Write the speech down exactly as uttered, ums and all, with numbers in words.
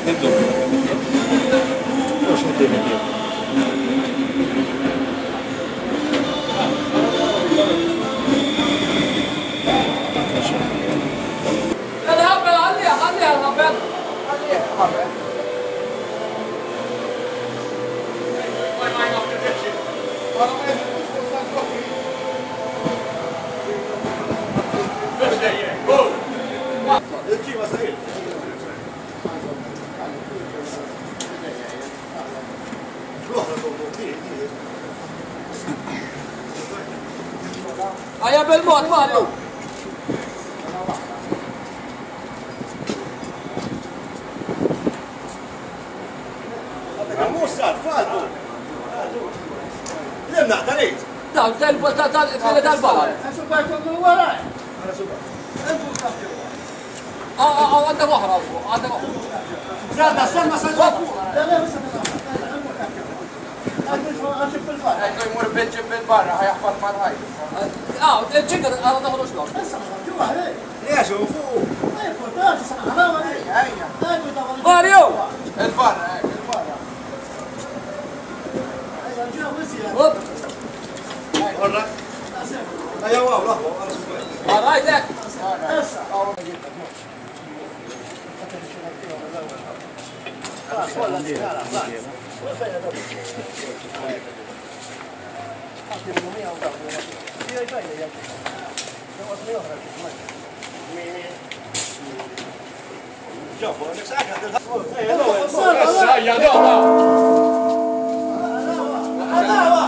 نبدأ واش نبدأ ندير هيا بالموت مالو مو صار فالبو لمنا اعتريت لا تلبس تلبس البلد من وراي اه اه عندك واحد عندك واحد زاد استنى استنى هاي يمر بالجيب من برا هيحفظ مال هاي اه الجيجر انا دخلوا شلون ليش هو فوق ماريو البرا هوب برا هيا واو لحظه انا هاي لك يا